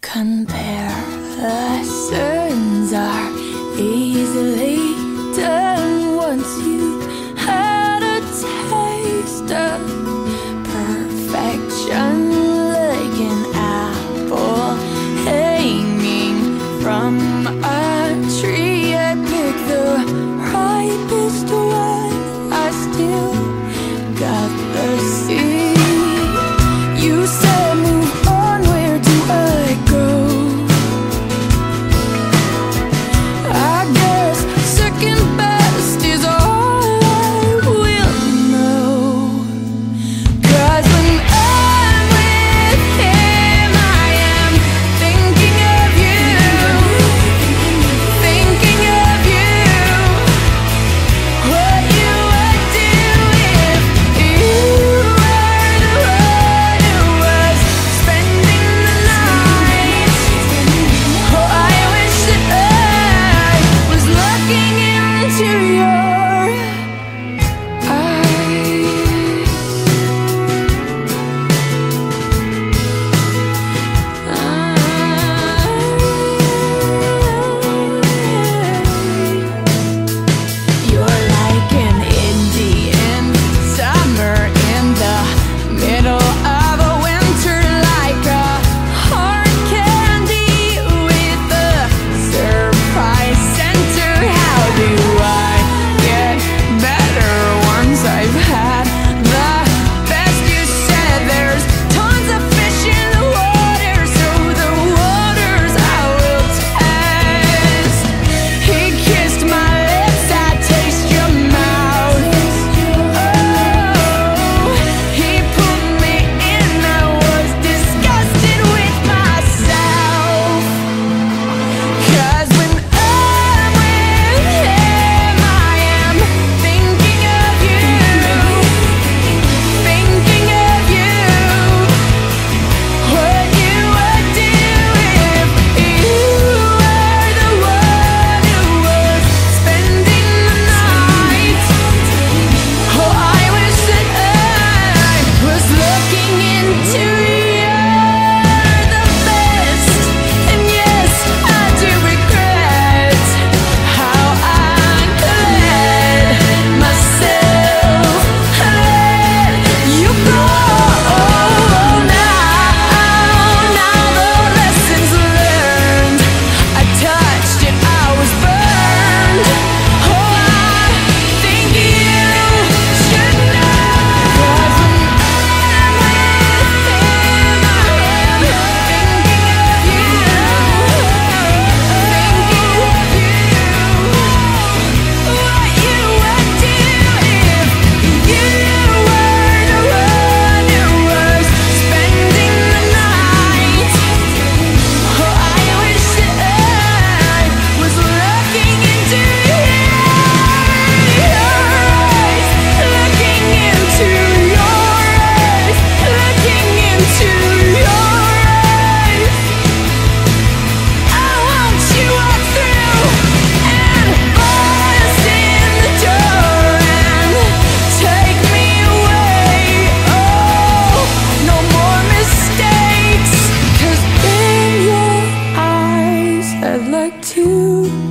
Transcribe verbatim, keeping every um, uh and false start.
Comparisons are easily done once you had a taste of perfection, like an apple hanging from a tree. I pick the ripest one, I still got the seed. You said move on, where do I go? I guess second best is all I will know. 'Cause when I'm with him, I am thinking of you, thinking of you. What you would do if you were the one who was spending the night. Oh, I wish that I was looking into your eyes. You're like an Indian summer in the middle of a winter, like a hard candy with a surprise center. How do I get better once I've had the best? You said there's tons of fish in the water, so the waters I will test. He kissed my lips, I taste your mouth. Oh, he put me in, I was disgusted with myself. 'Cause when I'm with him, I am thinking of you, thinking of you. What you would do if you were the one who was spending the night. Oh, I wish that I was looking into you're the best. And yes, I do regret how I let myself let you go. Now, now the lessons learned, I touched it, I was burned. Oh, I think you should know. 'Cause when I'm with him, I am thinking of you, thinking of you. What you would do if you were the one who was spending the night. Oh, I wish that I was looking into your eyes, looking into your eyes, looking into your eyes. I want you walk through and bust in the door and take me away. Oh, no more mistakes, 'cause in your eyes I'd like to